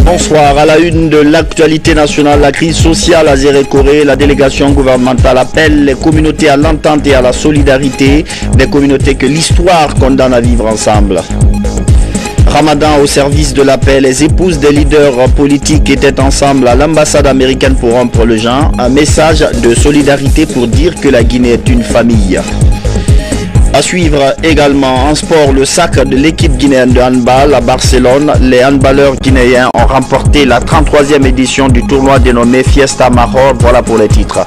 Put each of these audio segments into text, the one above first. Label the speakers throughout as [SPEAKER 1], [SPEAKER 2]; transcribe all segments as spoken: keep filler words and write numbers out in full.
[SPEAKER 1] Bonsoir. À la une de l'actualité nationale, la crise sociale à Zérékoré, la délégation gouvernementale appelle les communautés à l'entente et à la solidarité, des communautés que l'histoire condamne à vivre ensemble. Ramadan au service de la paix, les épouses des leaders politiques étaient ensemble à l'ambassade américaine pour rompre le jeûne, un message de solidarité pour dire que la Guinée est une famille. À suivre également en sport, le sacre de l'équipe guinéenne de handball à Barcelone. Les handballeurs guinéens ont remporté la trente-troisième édition du tournoi dénommé Fiesta Mahor. Voilà pour les titres.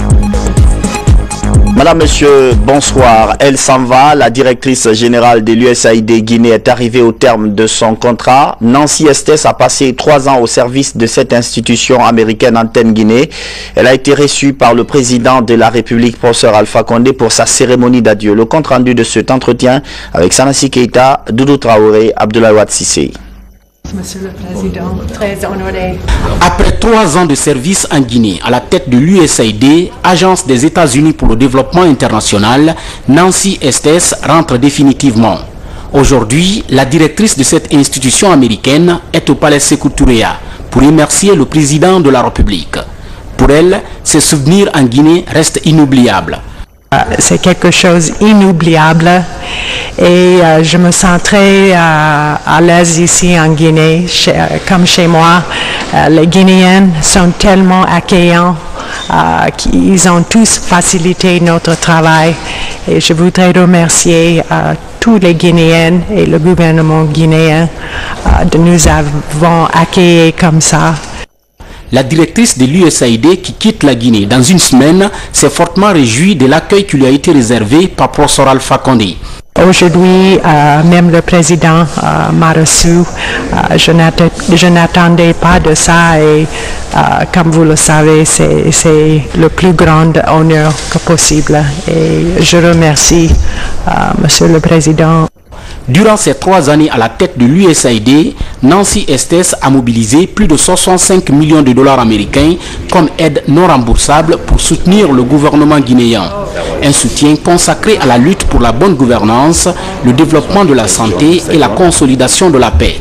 [SPEAKER 1] Madame, Monsieur, bonsoir. Elle s'en va. La directrice générale de l'U S A I D Guinée est arrivée au terme de son contrat. Nancy Estes a passé trois ans au service de cette institution américaine Antenne Guinée. Elle a été reçue par le président de la République, professeur Alpha Condé, pour sa cérémonie d'adieu. Le compte rendu de cet entretien avec Sanassi Keita, Doudou Traoré, Abdoulaye Wade Sissé.
[SPEAKER 2] Monsieur le Président, très honoré.
[SPEAKER 3] Après trois ans de service en Guinée, à la tête de l'U S A I D, agence des États-Unis pour le développement international, Nancy Estes rentre définitivement. Aujourd'hui, la directrice de cette institution américaine est au palais Sékou Touréa pour remercier le président de la République. Pour elle, ses souvenirs en Guinée restent inoubliables.
[SPEAKER 2] C'est quelque chose d'inoubliable et euh, je me sens très euh, à l'aise ici en Guinée, chez, euh, comme chez moi. Euh, les Guinéens sont tellement accueillants euh, qu'ils ont tous facilité notre travail et je voudrais remercier euh, tous les Guinéens et le gouvernement guinéen euh, de nous avoir accueillis comme ça.
[SPEAKER 3] La directrice de l'U S A I D qui quitte la Guinée dans une semaine s'est fortement réjouie de l'accueil qui lui a été réservé par professeur Alpha Condé.
[SPEAKER 2] Aujourd'hui, euh, même le président euh, m'a reçu. Euh, je n'attendais pas de ça et euh, comme vous le savez, c'est le plus grand honneur que possible. Et je remercie euh, Monsieur le Président.
[SPEAKER 3] Durant ces trois années à la tête de l'U S A I D, Nancy Estes a mobilisé plus de soixante-cinq millions de dollars américains comme aide non remboursable pour soutenir le gouvernement guinéen. Un soutien consacré à la lutte pour la bonne gouvernance, le développement de la santé et la consolidation de la paix.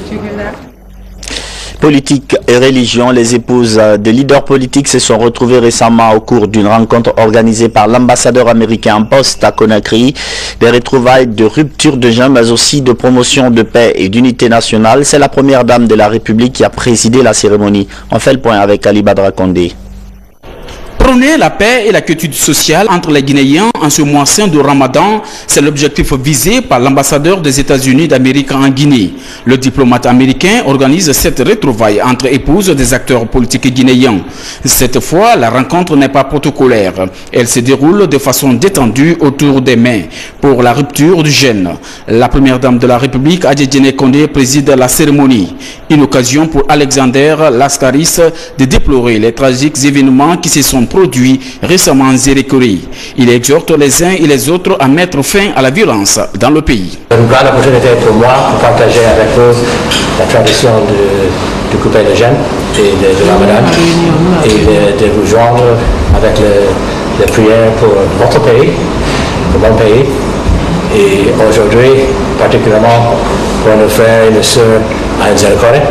[SPEAKER 1] Politique et religion, les épouses de leaders politiques se sont retrouvées récemment au cours d'une rencontre organisée par l'ambassadeur américain en poste à Conakry. Des retrouvailles de rupture de jeûne, mais aussi de promotion de paix et d'unité nationale. C'est la première dame de la République qui a présidé la cérémonie. On fait le point avec Ali Badra Condé.
[SPEAKER 4] Prôner la paix et la quiétude sociale entre les Guinéens en ce mois saint de Ramadan, c'est l'objectif visé par l'ambassadeur des États-Unis d'Amérique en Guinée. Le diplomate américain organise cette retrouvaille entre épouses des acteurs politiques guinéens. Cette fois, la rencontre n'est pas protocolaire. Elle se déroule de façon détendue autour des mains pour la rupture du jeûne. La première dame de la République, Adjedjene Condé, préside la cérémonie. Une occasion pour Alexander Laskaris de déplorer les tragiques événements qui se sont produits récemment en Zérékoré. Il exhorte les uns et les autres à mettre fin à la violence dans le pays.
[SPEAKER 5] C'est une grande opportunité pour moi pour partager avec vous la tradition de, de couper le jeûne et de, de Ramadan et de, de vous joindre avec le, les prières pour votre pays, pour mon pays. Et aujourd'hui, particulièrement pour nos frères et nos sœurs à Zérékoré.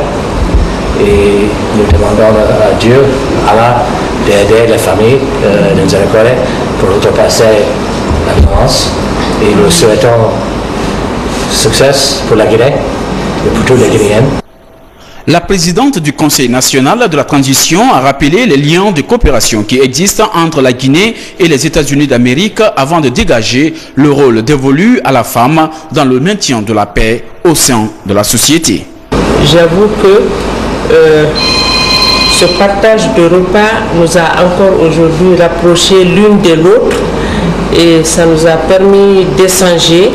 [SPEAKER 5] Et nous demandons à Dieu, Allah, d'aider les familles euh, de Zérékoré pour outrepasser la violence. Et nous souhaitons succès pour la Guinée et pour tous les Guinéens.
[SPEAKER 4] La présidente du Conseil national de la transition a rappelé les liens de coopération qui existent entre la Guinée et les États-Unis d'Amérique avant de dégager le rôle dévolu à la femme dans le maintien de la paix au sein de la société.
[SPEAKER 6] J'avoue que euh, ce partage de repas nous a encore aujourd'hui rapprochés l'une de l'autre et ça nous a permis d'échanger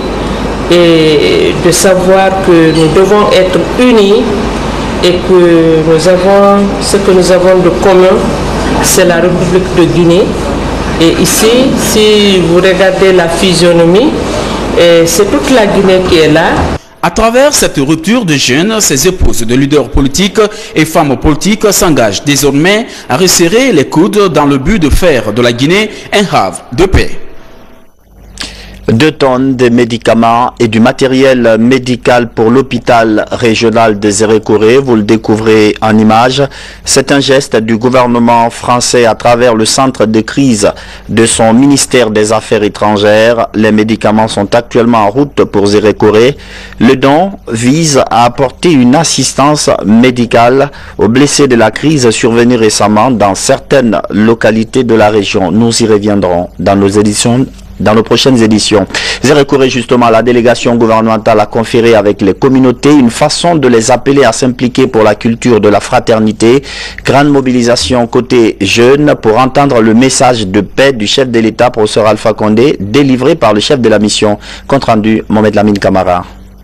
[SPEAKER 6] et de savoir que nous devons être unis et que nous avons, ce que nous avons de commun, c'est la République de Guinée. Et ici, si vous regardez la physionomie, c'est toute la Guinée qui est là.
[SPEAKER 4] À travers cette rupture de jeûne, ces épouses de leaders politiques et femmes politiques s'engagent désormais à resserrer les coudes dans le but de faire de la Guinée un havre de paix.
[SPEAKER 1] Deux tonnes de médicaments et du matériel médical pour l'hôpital régional de Zérékoré, vous le découvrez en images. C'est un geste du gouvernement français à travers le centre de crise de son ministère des Affaires étrangères. Les médicaments sont actuellement en route pour Zérékoré. Le don vise à apporter une assistance médicale aux blessés de la crise survenue récemment dans certaines localités de la région. Nous y reviendrons dans nos éditions. Dans nos prochaines éditions. Zérékoré, justement, la délégation gouvernementale a conféré avec les communautés une façon de les appeler à s'impliquer pour la culture de la fraternité. Grande mobilisation côté jeunes pour entendre le message de paix du chef de l'État, professeur Alpha Condé, délivré par le chef de la mission. Compte rendu, Mohamed Lamine Camara.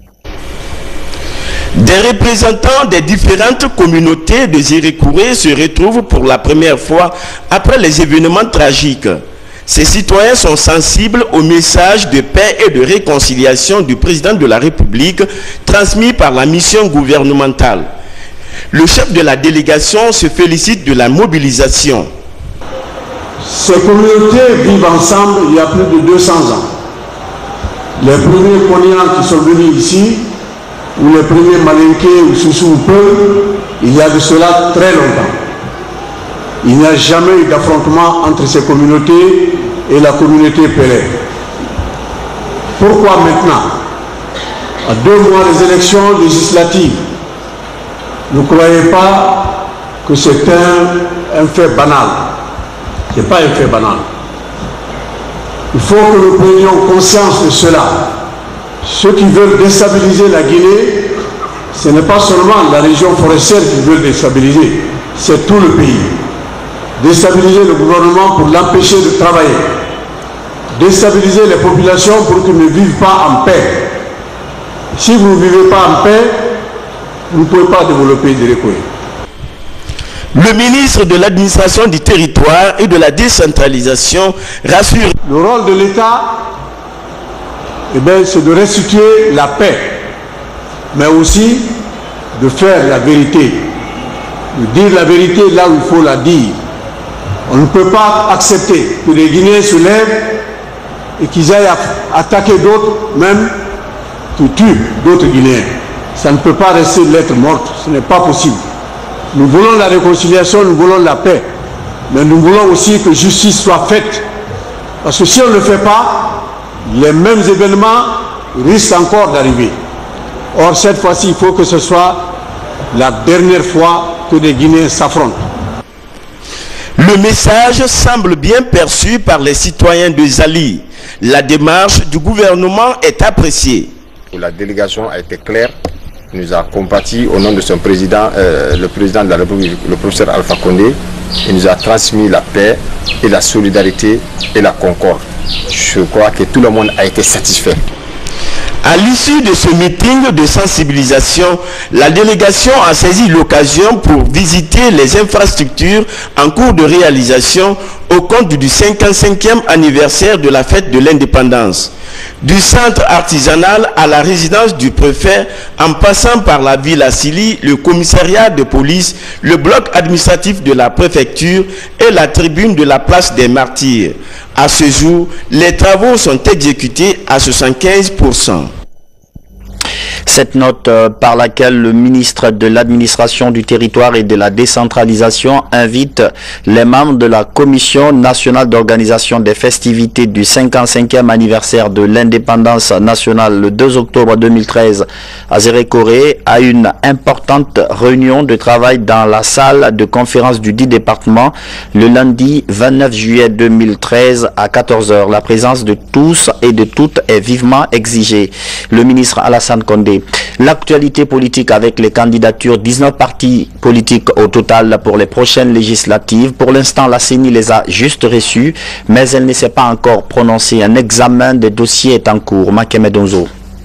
[SPEAKER 7] Des représentants des différentes communautés de Zérékoré se retrouvent pour la première fois après les événements tragiques. Ces citoyens sont sensibles au message de paix et de réconciliation du président de la République transmis par la mission gouvernementale. Le chef de la délégation se félicite de la mobilisation.
[SPEAKER 8] Ces communautés vivent ensemble il y a plus de deux cents ans. Les premiers Konians qui sont venus ici, ou les premiers Malinqués ou Soussou ou Peu, il y a de cela très longtemps. Il n'y a jamais eu d'affrontement entre ces communautés et la communauté Pelé. Pourquoi maintenant, à deux mois des élections législatives, ne croyez pas que c'est un, un fait banal? Ce n'est pas un fait banal. Il faut que nous prenions conscience de cela. Ceux qui veulent déstabiliser la Guinée, ce n'est pas seulement la région forestière qui veut déstabiliser, c'est tout le pays. Déstabiliser le gouvernement pour l'empêcher de travailler. Déstabiliser les populations pour qu'ils ne vivent pas en paix. Si vous ne vivez pas en paix, vous ne pouvez pas développer Zérékoré.
[SPEAKER 7] Le ministre de l'administration du territoire et de la décentralisation rassure.
[SPEAKER 8] Le rôle de l'État, eh bien, c'est de restituer la paix, mais aussi de faire la vérité. De dire la vérité là où il faut la dire. On ne peut pas accepter que les Guinéens se lèvent et qu'ils aillent attaquer d'autres, même qui tuent d'autres Guinéens. Ça ne peut pas rester lettre morte, ce n'est pas possible. Nous voulons la réconciliation, nous voulons la paix, mais nous voulons aussi que justice soit faite. Parce que si on ne le fait pas, les mêmes événements risquent encore d'arriver. Or, cette fois-ci, il faut que ce soit la dernière fois que les Guinéens s'affrontent.
[SPEAKER 7] Le message semble bien perçu par les citoyens de Zali. La démarche du gouvernement est appréciée.
[SPEAKER 9] La délégation a été claire, nous a compati au nom de son président, euh, le président de la République, le professeur Alpha Condé. Il nous a transmis la paix et la solidarité et la concorde. Je crois que tout le monde a été satisfait.
[SPEAKER 7] À l'issue de ce meeting de sensibilisation, la délégation a saisi l'occasion pour visiter les infrastructures en cours de réalisation au compte du cinquante-cinquième anniversaire de la fête de l'indépendance. Du centre artisanal à la résidence du préfet, en passant par la ville Assili, le commissariat de police, le bloc administratif de la préfecture et la tribune de la place des Martyrs. À ce jour, les travaux sont exécutés à soixante-quinze pour cent.
[SPEAKER 1] Cette note euh, par laquelle le ministre de l'administration du territoire et de la décentralisation invite les membres de la Commission nationale d'organisation des festivités du cinquante-cinquième anniversaire de l'indépendance nationale le deux octobre deux mille treize à Zérékoré à une importante réunion de travail dans la salle de conférence du dit département le lundi vingt-neuf juillet deux mille treize à quatorze heures. La présence de tous et de toutes est vivement exigée. Le ministre Alassane Condé. L'actualité politique avec les candidatures, dix-neuf partis politiques au total pour les prochaines législatives. Pour l'instant, la C E N I les a juste reçus, mais elle ne s'est pas encore prononcée. Un examen des dossiers est en cours. Makeme Donzo.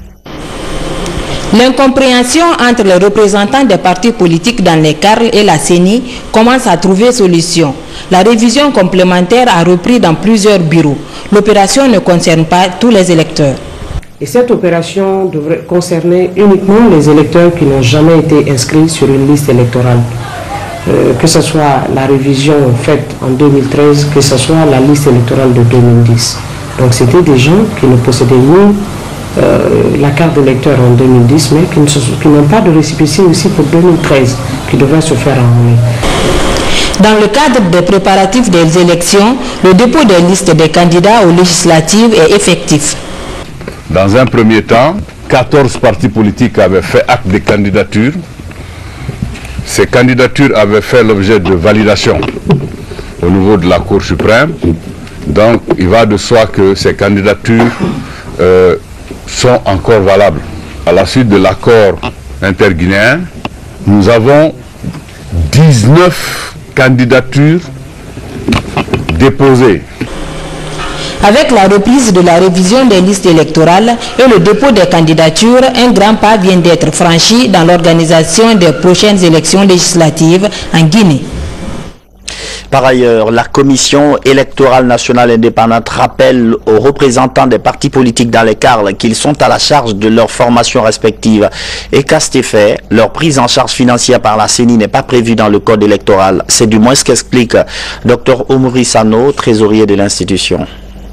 [SPEAKER 10] L'incompréhension entre les représentants des partis politiques dans les C A R L et la C E N I commence à trouver solution. La révision complémentaire a repris dans plusieurs bureaux. L'opération ne concerne pas tous les électeurs.
[SPEAKER 11] Et cette opération devrait concerner uniquement les électeurs qui n'ont jamais été inscrits sur une liste électorale. Euh, que ce soit la révision faite en deux mille treize, que ce soit la liste électorale de deux mille dix. Donc c'était des gens qui ne possédaient ni euh, la carte d'électeur en deux mille dix, mais qui, qui n'ont pas de récépissé aussi pour deux mille treize, qui devrait se faire en mai.
[SPEAKER 10] Dans le cadre des préparatifs des élections, le dépôt des listes des candidats aux législatives est effectif.
[SPEAKER 12] Dans un premier temps, quatorze partis politiques avaient fait acte de candidature. Ces candidatures avaient fait l'objet de validation au niveau de la Cour suprême. Donc il va de soi que ces candidatures euh, sont encore valables. À la suite de l'accord interguinéen, nous avons dix-neuf candidatures déposées.
[SPEAKER 10] Avec la reprise de la révision des listes électorales et le dépôt des candidatures, un grand pas vient d'être franchi dans l'organisation des prochaines élections législatives en Guinée.
[SPEAKER 1] Par ailleurs, la Commission électorale nationale indépendante rappelle aux représentants des partis politiques dans les C A R L qu'ils sont à la charge de leurs formations respectives et qu'à cet effet, leur prise en charge financière par la C E N I n'est pas prévue dans le code électoral. C'est du moins ce qu'explique Dr Omuri Sano, trésorier de l'institution.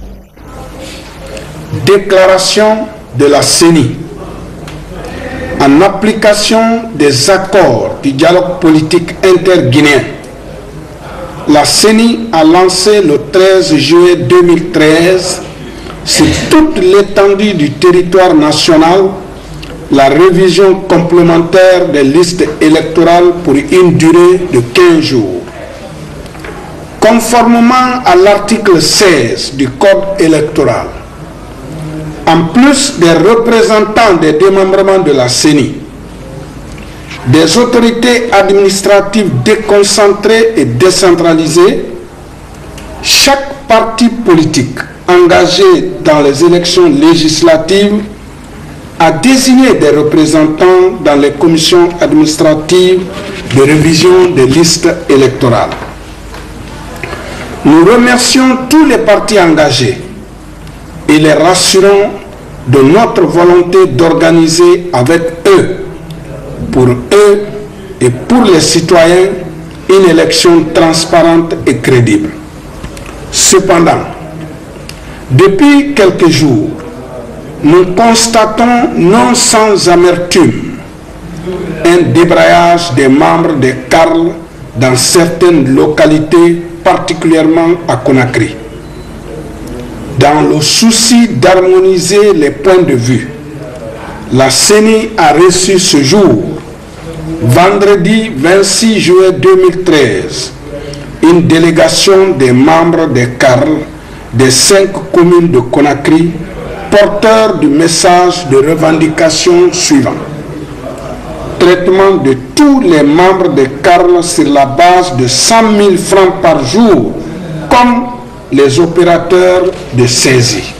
[SPEAKER 13] Déclaration de la C E N I. En application des accords du dialogue politique interguinéen, la C E N I a lancé le treize juillet deux mille treize sur toute l'étendue du territoire national la révision complémentaire des listes électorales pour une durée de quinze jours. Conformément à l'article seize du Code électoral, en plus des représentants des démembrements de la C E N I, des autorités administratives déconcentrées et décentralisées, chaque parti politique engagé dans les élections législatives a désigné des représentants dans les commissions administratives de révision des listes électorales. Nous remercions tous les partis engagés et les rassurons de notre volonté d'organiser avec eux, pour eux et pour les citoyens, une élection transparente et crédible. Cependant, depuis quelques jours, nous constatons non sans amertume un débrayage des membres des C A R L dans certaines localités, particulièrement à Conakry. Dans le souci d'harmoniser les points de vue, la C E N I a reçu ce jour, vendredi vingt-six juillet deux mille treize, une délégation des membres des C A R L des cinq communes de Conakry, porteurs du message de revendication suivant. Traitement de tous les membres des C A R L sur la base de cent mille francs par jour, comme les opérateurs de saisie.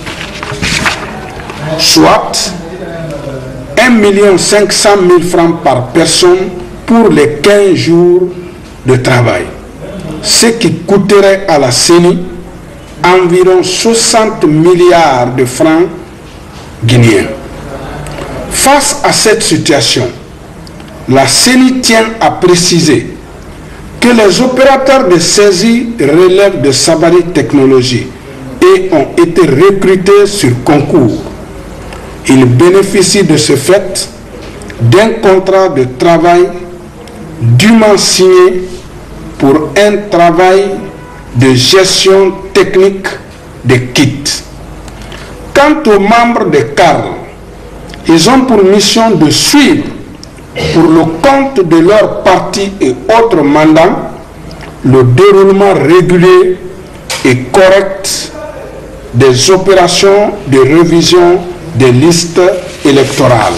[SPEAKER 13] Soit un million cinq cent mille francs par personne pour les quinze jours de travail, ce qui coûterait à la C E N I environ soixante milliards de francs guinéens. Face à cette situation, la C E N I tient à préciser que les opérateurs de saisie relèvent de Sabari Technologies et ont été recrutés sur concours. Ils bénéficient de ce fait d'un contrat de travail dûment signé pour un travail de gestion technique des kits. Quant aux membres des C A R L, ils ont pour mission de suivre, pour le compte de leurs partis et autres mandats, le déroulement régulier et correct des opérations de révision des listes électorales.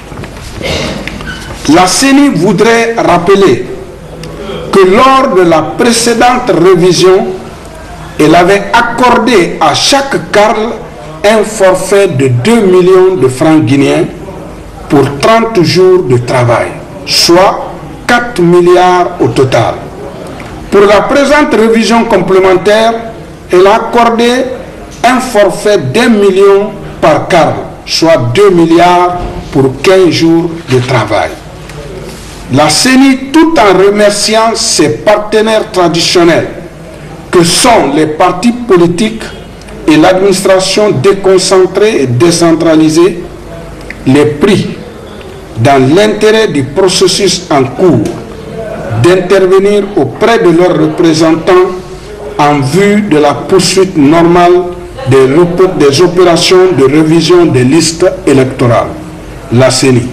[SPEAKER 13] La C E N I voudrait rappeler que lors de la précédente révision, elle avait accordé à chaque C A R L un forfait de deux millions de francs guinéens pour trente jours de travail, soit quatre milliards au total. Pour la présente révision complémentaire, elle a accordé un forfait d'un million par C A R L, soit deux milliards pour quinze jours de travail. La C E N I, tout en remerciant ses partenaires traditionnels, que sont les partis politiques et l'administration déconcentrée et décentralisée les pris dans l'intérêt du processus en cours d'intervenir auprès de leurs représentants en vue de la poursuite normale des, des opérations de révision des listes électorales, la C E N I.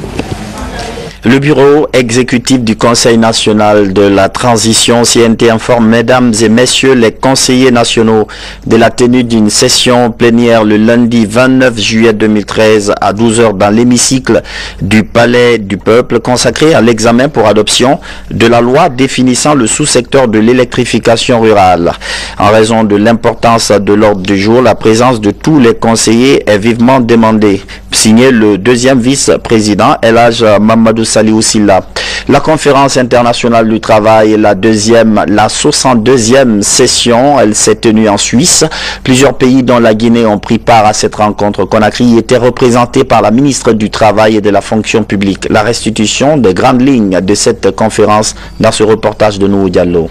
[SPEAKER 1] Le bureau exécutif du Conseil national de la transition C N T informe, mesdames et messieurs les conseillers nationaux, de la tenue d'une session plénière le lundi vingt-neuf juillet deux mille treize à douze heures dans l'hémicycle du Palais du Peuple consacré à l'examen pour adoption de la loi définissant le sous-secteur de l'électrification rurale. En raison de l'importance de l'ordre du jour, la présence de tous les conseillers est vivement demandée. Signé le deuxième vice-président El Hadj Mamadou Saliou Silla. La conférence internationale du travail, la deuxième, la soixante-deuxième session, elle s'est tenue en Suisse. Plusieurs pays dont la Guinée ont pris part à cette rencontre. Conakry était représenté par la ministre du Travail et de la Fonction publique. La restitution des grandes lignes de cette conférence dans ce reportage de Nourou Diallo.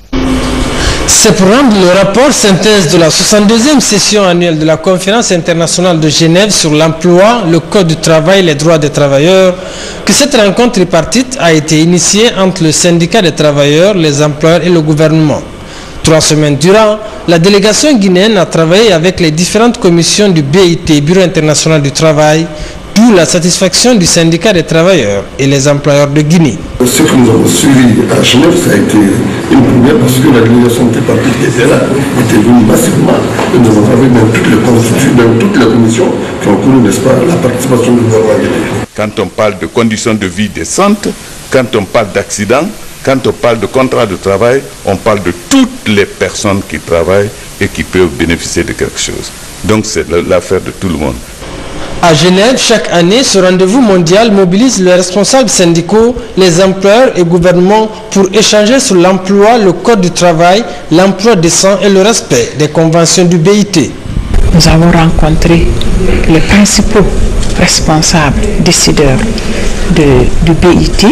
[SPEAKER 14] C'est pour rendre le rapport synthèse de la soixante-deuxième session annuelle de la conférence internationale de Genève sur l'emploi, le code du travail et les droits des travailleurs que cette rencontre tripartite a été initiée entre le syndicat des travailleurs, les employeurs et le gouvernement. Trois semaines durant, la délégation guinéenne a travaillé avec les différentes commissions du B I T, Bureau international du travail, d'où la satisfaction du syndicat des travailleurs et les employeurs de Guinée.
[SPEAKER 15] Ce que nous avons suivi à Genève, ça a été une première parce que la délégation tripartite qui était là était venue massivement. Et nous avons travaillé dans toutes les constitutions, dans toutes les commissions qui ont connu, n'est-ce pas, la participation du gouvernement guinéen.
[SPEAKER 12] Quand on parle de conditions de vie décentes, quand on parle d'accidents, quand on parle de contrat de travail, on parle de toutes les personnes qui travaillent et qui peuvent bénéficier de quelque chose. Donc c'est l'affaire de tout le monde.
[SPEAKER 14] À Genève, chaque année, ce rendez-vous mondial mobilise les responsables syndicaux, les employeurs et gouvernements pour échanger sur l'emploi, le code du travail, l'emploi décent et le respect des conventions du B I T.
[SPEAKER 16] Nous avons rencontré les principaux responsables décideurs de, du B I T,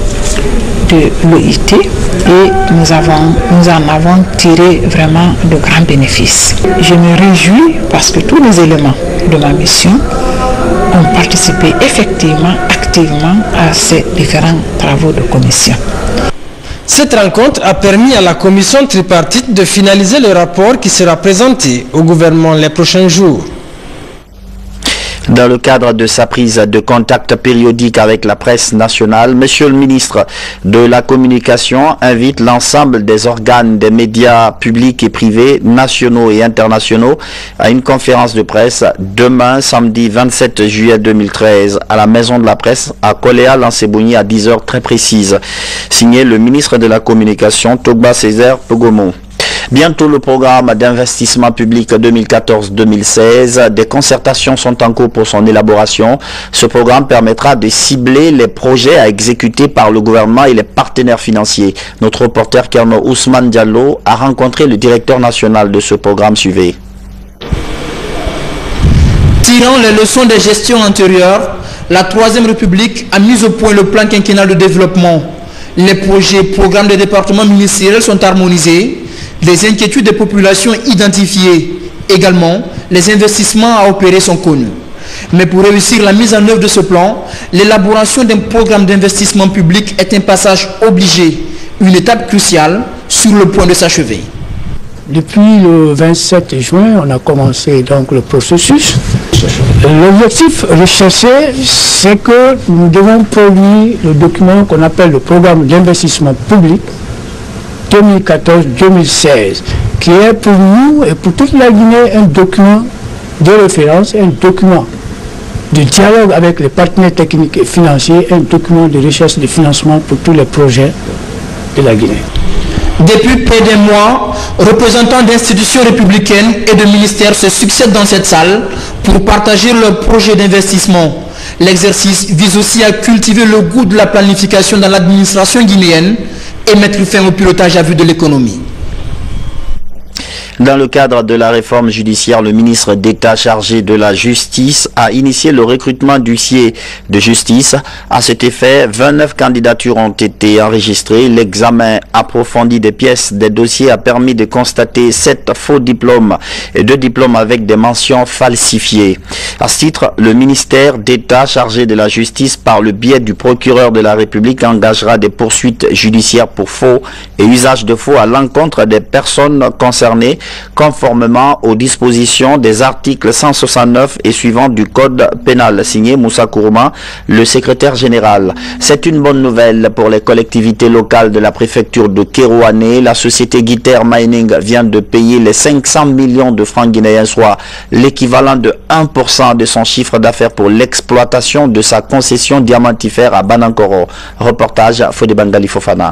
[SPEAKER 16] de l'O I T, et nous, avons, nous en avons tiré vraiment de grands bénéfices. Je me réjouis parce que tous les éléments de ma mission ont participé effectivement, activement à ces différents travaux de commission.
[SPEAKER 14] Cette rencontre a permis à la commission tripartite de finaliser le rapport qui sera présenté au gouvernement les prochains jours.
[SPEAKER 1] Dans le cadre de sa prise de contact périodique avec la presse nationale, Monsieur le ministre de la Communication invite l'ensemble des organes des médias publics et privés, nationaux et internationaux, à une conférence de presse demain, samedi vingt-sept juillet deux mille treize, à la Maison de la Presse à Koléa-Lansebougny à dix heures très précises. Signé le ministre de la Communication, Togba Césaire Pogomon. Bientôt le programme d'investissement public deux mille quatorze deux mille seize. Des concertations sont en cours pour son élaboration. Ce programme permettra de cibler les projets à exécuter par le gouvernement et les partenaires financiers. Notre reporter Kerno Ousmane Diallo a rencontré le directeur national de ce programme. Suivez.
[SPEAKER 17] Tirant les leçons des gestions antérieures, la Troisième République a mis au point le plan quinquennal de développement. Les projets et programmes des départements ministériels sont harmonisés. Les inquiétudes des populations identifiées. Également, les investissements à opérer sont connus. Mais pour réussir la mise en œuvre de ce plan, l'élaboration d'un programme d'investissement public est un passage obligé, une étape cruciale sur le point de s'achever.
[SPEAKER 18] Depuis le vingt-sept juin, on a commencé donc le processus. L'objectif recherché, c'est que nous devons produire le document qu'on appelle le programme d'investissement public deux mille quatorze deux mille seize, qui est pour nous et pour toute la Guinée un document de référence, un document de dialogue avec les partenaires techniques et financiers, un document de recherche de financement pour tous les projets de la Guinée.
[SPEAKER 17] Depuis près d'un mois, représentants d'institutions républicaines et de ministères se succèdent dans cette salle pour partager leurs projets d'investissement. L'exercice vise aussi à cultiver le goût de la planification dans l'administration guinéenne et mettre fin au pilotage à vue de l'économie.
[SPEAKER 1] Dans le cadre de la réforme judiciaire, le ministre d'État chargé de la justice a initié le recrutement d'huissiers de justice. À cet effet, vingt-neuf candidatures ont été enregistrées. L'examen approfondi des pièces des dossiers a permis de constater sept faux diplômes et deux diplômes avec des mentions falsifiées. À ce titre, le ministère d'État chargé de la justice, par le biais du procureur de la République, engagera des poursuites judiciaires pour faux et usage de faux à l'encontre des personnes concernées, conformément aux dispositions des articles cent soixante-neuf et suivants du Code pénal, signé Moussa Kourouma, le secrétaire général. C'est une bonne nouvelle pour les collectivités locales de la préfecture de Kérouané. La société Guiter Mining vient de payer les cinq cents millions de francs guinéens, soit l'équivalent de un pour cent de son chiffre d'affaires pour l'exploitation de sa concession diamantifère à Banankoro. Reportage Fodé Bangali Fofana.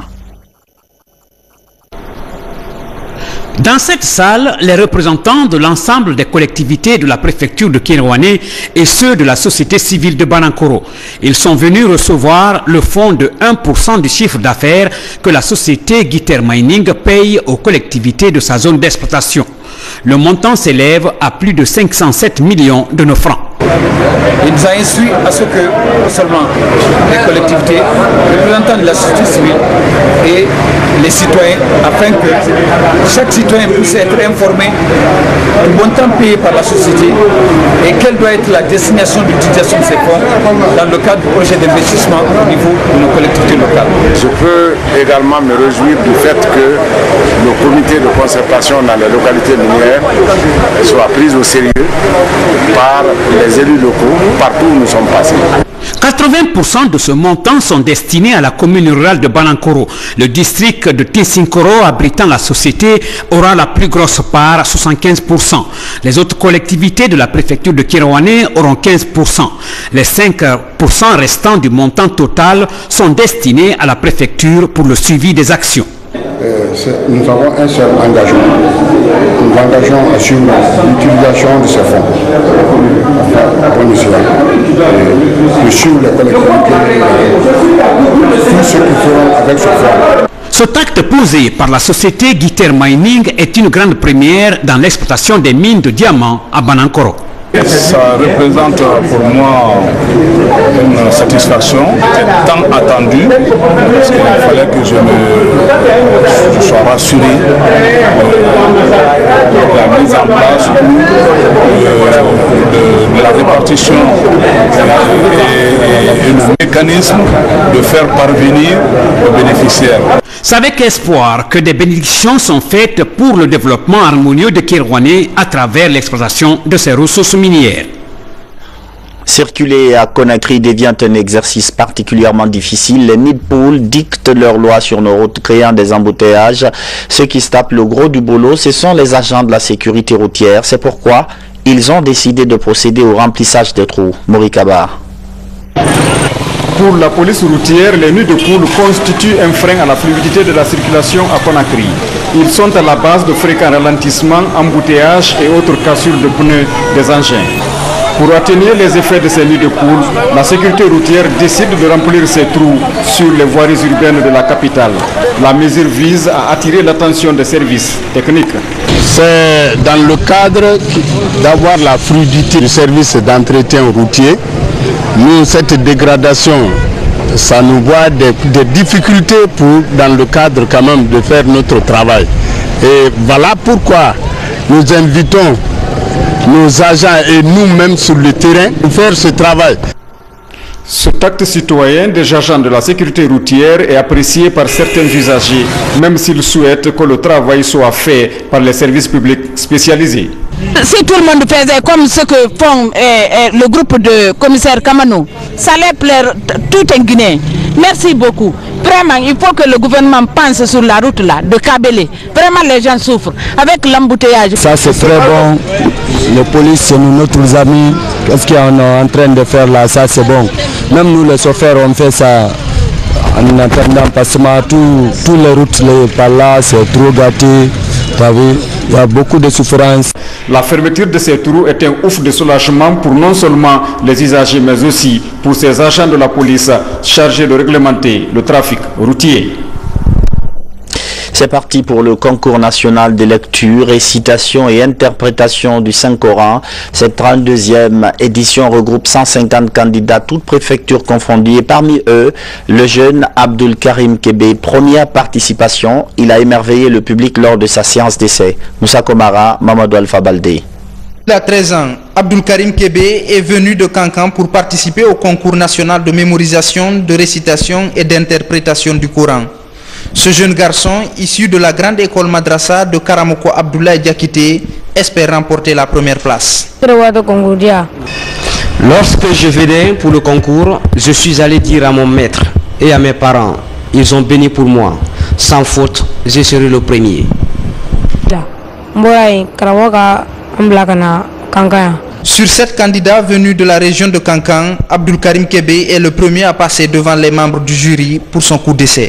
[SPEAKER 19] Dans cette salle, les représentants de l'ensemble des collectivités de la préfecture de Kérouané et ceux de la société civile de Banankoro. Ils sont venus recevoir le fonds de un pour cent du chiffre d'affaires que la société Guiter Mining paye aux collectivités de sa zone d'exploitation. Le montant s'élève à plus de cinq cent sept millions de nos francs.
[SPEAKER 20] Il nous a instruit à ce que seulement les collectivités, les représentants de la société civile et les citoyens, afin que chaque citoyen puisse être informé du montant payé par la société et quelle doit être la destination d'utilisation de ces fonds dans le cadre du projet d'investissement au niveau de nos collectivités locales.
[SPEAKER 21] Je peux également me réjouir du fait que le comité de concertation dans les localités minières soit pris au sérieux par les élus locaux partout où nous sommes passés.
[SPEAKER 19] quatre-vingts pour cent de ce montant sont destinés à la commune rurale de Banankoro. Le district de Tessinkoro, abritant la société, aura la plus grosse part, soixante-quinze pour cent. Les autres collectivités de la préfecture de Kérouané auront quinze pour cent. Les cinq pour cent restants du montant total sont destinés à la préfecture pour le suivi des actions.
[SPEAKER 15] Euh, nous avons un seul engagement. Nous nous engageons à suivre l'utilisation de ces fonds. Bon, de suivre les collectivités, tout ce qu'ils feront avec ce fonds.
[SPEAKER 19] Cet acte posé par la société Guiter Mining est une grande première dans l'exploitation des mines de diamants à Banankoro.
[SPEAKER 22] Ça représente pour moi une satisfaction tant attendue, parce qu'il fallait que je, me, je sois rassuré de la mise en place de, de la répartition et, et, et le mécanisme de faire parvenir aux bénéficiaires.
[SPEAKER 19] C'est avec espoir que des bénédictions sont faites pour le développement harmonieux de Kérouané à travers l'exploitation de ses ressources minières.
[SPEAKER 1] Circuler à Conakry devient un exercice particulièrement difficile. Les nids de poules dictent leurs lois sur nos routes, créant des embouteillages. Ceux qui se tapent le gros du boulot, ce sont les agents de la sécurité routière. C'est pourquoi ils ont décidé de procéder au remplissage des trous. Morikabar.
[SPEAKER 23] Pour la police routière, les nids de poules constituent un frein à la fluidité de la circulation à Conakry. Ils sont à la base de fréquents ralentissements, embouteillages et autres cassures de pneus des engins. Pour atténuer les effets de ces nids de poules, la sécurité routière décide de remplir ces trous sur les voiries urbaines de la capitale. La mesure vise à attirer l'attention des services techniques.
[SPEAKER 24] C'est dans le cadre d'avoir la fluidité du service d'entretien routier. Nous, cette dégradation, ça nous voit des, des difficultés pour, dans le cadre quand même de faire notre travail. Et voilà pourquoi nous invitons nos agents et nous-mêmes sur le terrain pour faire ce travail.
[SPEAKER 23] Cet acte citoyen des agents de la sécurité routière est apprécié par certains usagers, même s'ils souhaitent que le travail soit fait par les services publics spécialisés.
[SPEAKER 25] Si tout le monde faisait comme ce que font eh, eh, le groupe de commissaire Kamanou, ça allait plaire tout un Guinéen. Merci beaucoup. Vraiment, il faut que le gouvernement pense sur la route là, de Kabélé. Vraiment, les gens souffrent avec l'embouteillage.
[SPEAKER 26] Ça, c'est très bon. Les polices, c'est nous, notre amis. Qu'est-ce qu'on est en train de faire là? Ça, c'est bon. Même nous, les chauffeurs, on fait ça en attendant parce que toutes les routes les, par là, c'est trop gâté. Il y a beaucoup de souffrance.
[SPEAKER 23] La fermeture de ces trous est un ouf de soulagement pour non seulement les usagers, mais aussi pour ces agents de la police chargés de réglementer le trafic routier.
[SPEAKER 1] C'est parti pour le concours national de lecture, récitation et interprétation du Saint-Coran. Cette trente-deuxième édition regroupe cent cinquante candidats, toutes préfectures confondues. Et parmi eux, le jeune Abdul Karim Kébé, première participation. Il a émerveillé le public lors de sa séance d'essai. Moussa Komara, Mamadou Alpha Baldé.
[SPEAKER 17] Il a treize ans, Abdul Karim Kébé est venu de Kankan pour participer au concours national de mémorisation, de récitation et d'interprétation du Coran. Ce jeune garçon, issu de la grande école madrasa de Karamoko Abdoulaye Diakité, espère remporter la première place.
[SPEAKER 2] Lorsque je venais pour le concours, je suis allé dire à mon maître et à mes parents, ils ont béni pour moi. Sans faute, je serai le premier.
[SPEAKER 17] Sur sept candidats venus de la région de Kankan, Abdul Karim Kébé est le premier à passer devant les membres du jury pour son coup d'essai.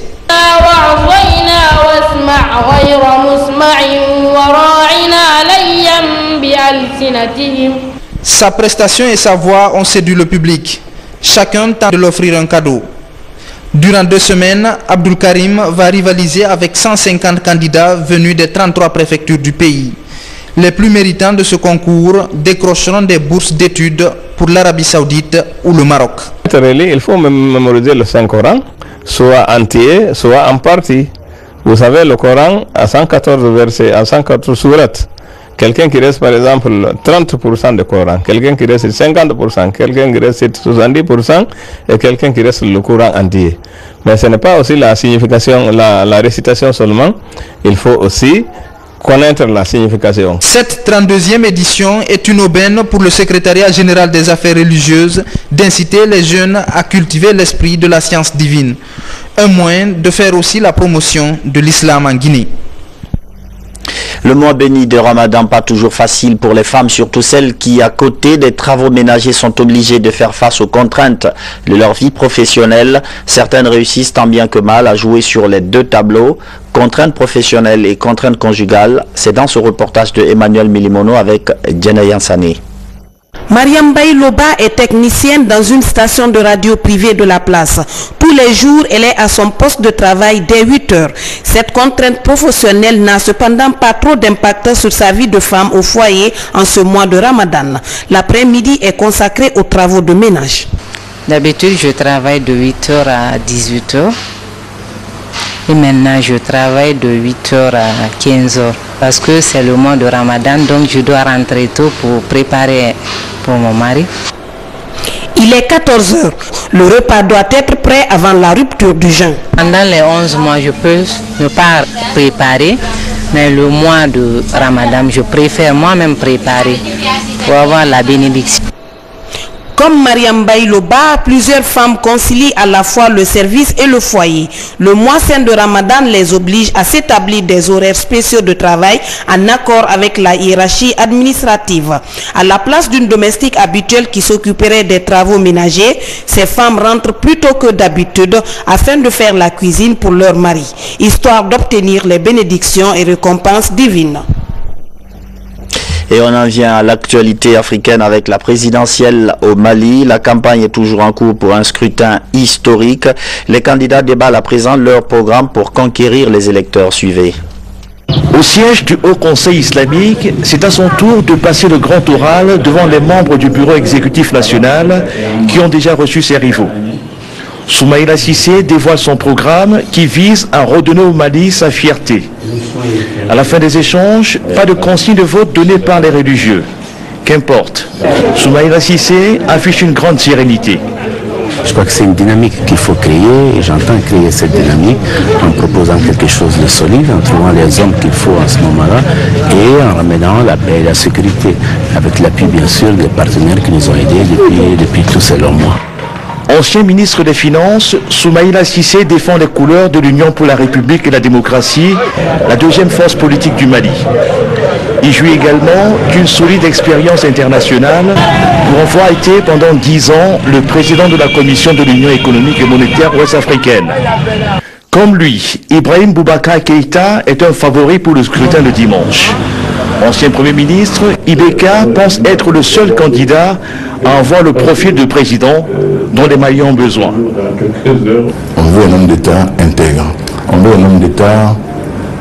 [SPEAKER 17] Sa prestation et sa voix ont séduit le public. Chacun tente de l'offrir un cadeau. Durant deux semaines, Abdul Karim va rivaliser avec cent cinquante candidats venus des trente-trois préfectures du pays. Les plus méritants de ce concours décrocheront des bourses d'études pour l'Arabie Saoudite ou le Maroc.
[SPEAKER 3] Il faut mémoriser le Saint-Coran, soit entier, soit en partie. Vous savez, le Coran a cent quatorze versets, a cent quatorze sourates. Quelqu'un qui reste par exemple trente pour cent du Coran, quelqu'un qui reste cinquante pour cent, quelqu'un qui reste soixante-dix pour cent et quelqu'un qui reste le Coran entier. Mais ce n'est pas aussi la signification, la, la récitation seulement, il faut aussi connaître la signification.
[SPEAKER 17] Cette trente-deuxième édition est une aubaine pour le secrétariat général des affaires religieuses d'inciter les jeunes à cultiver l'esprit de la science divine. Un moyen de faire aussi la promotion de l'islam en Guinée.
[SPEAKER 1] Le mois béni de Ramadan, pas toujours facile pour les femmes, surtout celles qui, à côté des travaux ménagers, sont obligées de faire face aux contraintes de leur vie professionnelle. Certaines réussissent tant bien que mal à jouer sur les deux tableaux, contraintes professionnelles et contraintes conjugales. C'est dans ce reportage de Emmanuel Milimono avec Djena Yansane.
[SPEAKER 4] Mariam Baïloba est technicienne dans une station de radio privée de la place. Tous les jours, elle est à son poste de travail dès huit heures. Cette contrainte professionnelle n'a cependant pas trop d'impact sur sa vie de femme au foyer en ce mois de Ramadan. L'après-midi est consacré aux travaux de ménage.
[SPEAKER 5] D'habitude, je travaille de huit heures à dix-huit heures. Et maintenant, je travaille de huit heures à quinze heures. Parce que c'est le mois de Ramadan, donc je dois rentrer tôt pour préparer pour mon mari.
[SPEAKER 4] Il est quatorze heures. Le repas doit être prêt avant la rupture du jeûne.
[SPEAKER 5] Pendant les onze mois, je peux ne pas préparer. Mais le mois de Ramadan, je préfère moi-même préparer pour avoir la bénédiction.
[SPEAKER 4] Comme Mariam Baïloba, plusieurs femmes concilient à la fois le service et le foyer. Le mois saint de Ramadan les oblige à s'établir des horaires spéciaux de travail en accord avec la hiérarchie administrative. À la place d'une domestique habituelle qui s'occuperait des travaux ménagers, ces femmes rentrent plus tôt que d'habitude afin de faire la cuisine pour leur mari, histoire d'obtenir les bénédictions et récompenses divines.
[SPEAKER 1] Et on en vient à l'actualité africaine avec la présidentielle au Mali. La campagne est toujours en cours pour un scrutin historique. Les candidats débattent à présent leur programme pour conquérir les électeurs. Suivez.
[SPEAKER 6] Au siège du Haut Conseil islamique, c'est à son tour de passer le grand oral devant les membres du bureau exécutif national qui ont déjà reçu ses rivaux. Soumaïla Cissé dévoile son programme qui vise à redonner au Mali sa fierté. À la fin des échanges, pas de consigne de vote donnée par les religieux. Qu'importe, Soumaïla Cissé affiche une grande sérénité.
[SPEAKER 8] Je crois que c'est une dynamique qu'il faut créer et j'entends créer cette dynamique en proposant quelque chose de solide, en trouvant les hommes qu'il faut en ce moment-là et en ramenant la paix et la sécurité avec l'appui bien sûr des partenaires qui nous ont aidés depuis, depuis tous ces longs mois.
[SPEAKER 6] Ancien ministre des Finances, Soumaïla Cissé défend les couleurs de l'Union pour la République et la démocratie, la deuxième force politique du Mali. Il jouit également d'une solide expérience internationale pour avoir été pendant dix ans le président de la Commission de l'Union économique et monétaire ouest-africaine. Comme lui, Ibrahim Boubacar Keïta est un favori pour le scrutin de dimanche. Ancien Premier ministre, I B K pense être le seul candidat à avoir le profil de président dont les Maliens ont besoin.
[SPEAKER 27] On veut un homme d'État intègre. On veut un homme d'État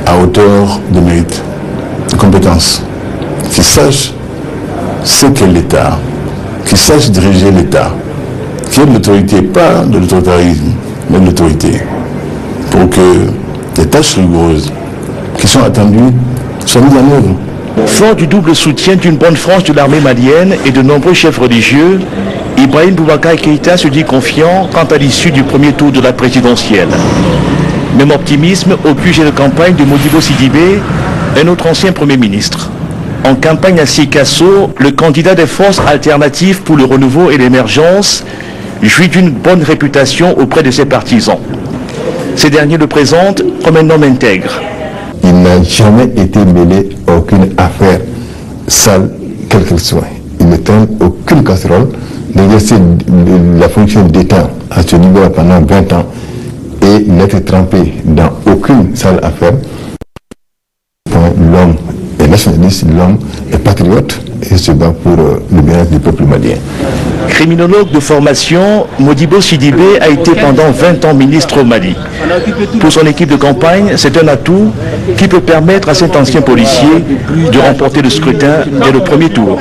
[SPEAKER 7] à hauteur de mérite, de compétence, qui sache ce qu'est l'État, qui sache diriger l'État, qui ait de l'autorité, pas de l'autoritarisme, mais de l'autorité, pour que les tâches rigoureuses qui sont attendues soient mises en œuvre.
[SPEAKER 6] Fort du double soutien d'une bonne frange de l'armée malienne et de nombreux chefs religieux, Ibrahim Boubacar Keïta se dit confiant quant à l'issue du premier tour de la présidentielle. Même optimisme au budget de campagne de Modibo Sidibé, un autre ancien Premier ministre. En campagne à Sikasso, le candidat des forces alternatives pour le renouveau et l'émergence jouit d'une bonne réputation auprès de ses partisans. Ces derniers le présentent comme un homme intègre.
[SPEAKER 7] Il n'a jamais été mêlé à aucune affaire sale, quelle qu'elle soit. Il ne traîne aucune casserole. D'exercer la fonction d'État à ce niveau pendant vingt ans et n'être trempé dans aucune sale affaire. L'homme est nationaliste, l'homme est patriote et se bat pour le bien-être du peuple malien.
[SPEAKER 6] Criminologue de formation, Modibo Sidibé a été pendant vingt ans ministre au Mali. Pour son équipe de campagne, c'est un atout qui peut permettre à cet ancien policier de remporter le scrutin dès le premier tour.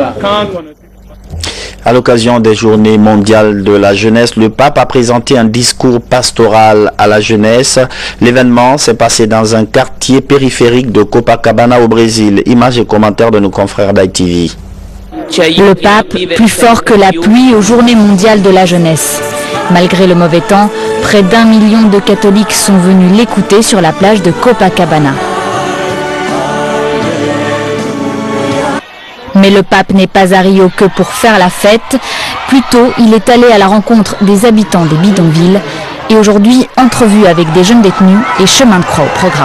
[SPEAKER 1] À l'occasion des Journées mondiales de la jeunesse, le pape a présenté un discours pastoral à la jeunesse. L'événement s'est passé dans un quartier périphérique de Copacabana au Brésil. Images et commentaires de nos confrères d'I T V.
[SPEAKER 9] Le pape, plus fort que la pluie aux Journées mondiales de la jeunesse. Malgré le mauvais temps, près d'un million de catholiques sont venus l'écouter sur la plage de Copacabana. Mais le pape n'est pas à Rio que pour faire la fête. Plutôt, il est allé à la rencontre des habitants des bidonvilles. Et aujourd'hui, entrevue avec des jeunes détenus et chemin de croix au programme.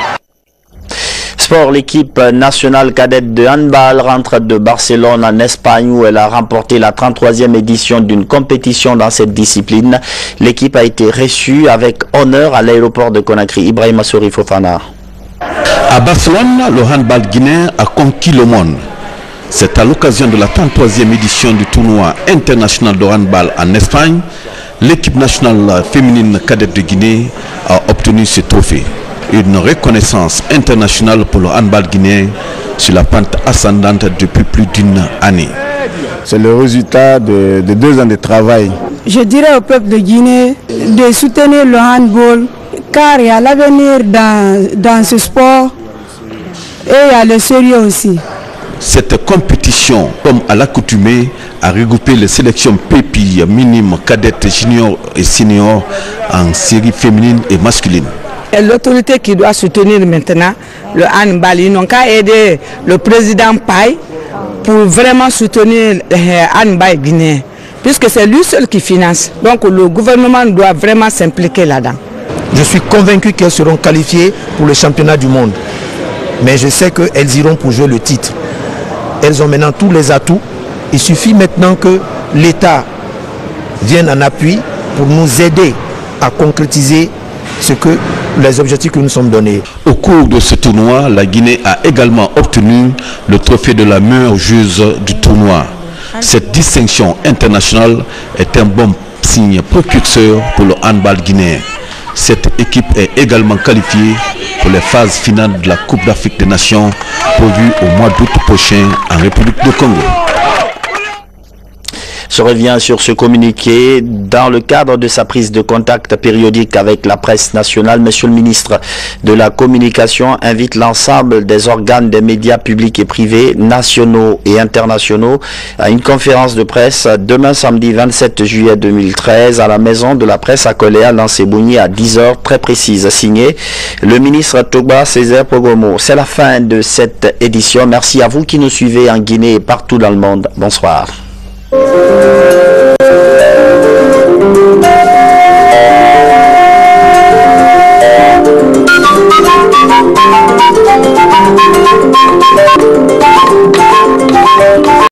[SPEAKER 1] Sport, l'équipe nationale cadette de handball rentre de Barcelone en Espagne où elle a remporté la trente-troisième édition d'une compétition dans cette discipline. L'équipe a été reçue avec honneur à l'aéroport de Conakry. Ibrahim Assouri Fofana.
[SPEAKER 10] À Barcelone, le handball guinéen a conquis le monde. C'est à l'occasion de la trente-troisième édition du tournoi international de handball en Espagne. L'équipe nationale féminine cadette de Guinée a obtenu ce trophée. Une reconnaissance internationale pour le handball guinéen sur la pente ascendante depuis plus d'une année.
[SPEAKER 24] C'est le résultat de, de deux ans de travail.
[SPEAKER 11] Je dirais au peuple de Guinée de soutenir le handball car il y a l'avenir dans, dans ce sport et il y a le sérieux aussi.
[SPEAKER 10] Cette compétition, comme à l'accoutumée, a regroupé les sélections P P I, minimes, cadettes, juniors et seniors en séries féminines et masculines.
[SPEAKER 11] L'autorité qui doit soutenir maintenant le handball, ils n'ont qu'à aider le président Paye pour vraiment soutenir le handball guinéen, puisque c'est lui seul qui finance. Donc le gouvernement doit vraiment s'impliquer là-dedans.
[SPEAKER 12] Je suis convaincu qu'elles seront qualifiées pour le championnat du monde, mais je sais qu'elles iront pour jouer le titre. Elles ont maintenant tous les atouts. Il suffit maintenant que l'État vienne en appui pour nous aider à concrétiser ce que, les objectifs que nous sommes donnés.
[SPEAKER 10] Au cours de ce tournoi, la Guinée a également obtenu le trophée de la meilleure joueuse du tournoi. Cette distinction internationale est un bon signe propulseur pour le handball guinéen. Cette équipe est également qualifiée pour les phases finales de la Coupe d'Afrique des Nations prévue au mois d'août prochain en République du Congo.
[SPEAKER 1] Je reviens sur ce communiqué. Dans le cadre de sa prise de contact périodique avec la presse nationale, Monsieur le ministre de la Communication invite l'ensemble des organes des médias publics et privés, nationaux et internationaux, à une conférence de presse demain samedi vingt-sept juillet deux mille treize à la Maison de la Presse à Colé à Lansebougny à dix heures très précise. Signé le ministre Togba Césaire Pogomo. C'est la fin de cette édition. Merci à vous qui nous suivez en Guinée et partout dans le monde. Bonsoir.
[SPEAKER 13] Thank you.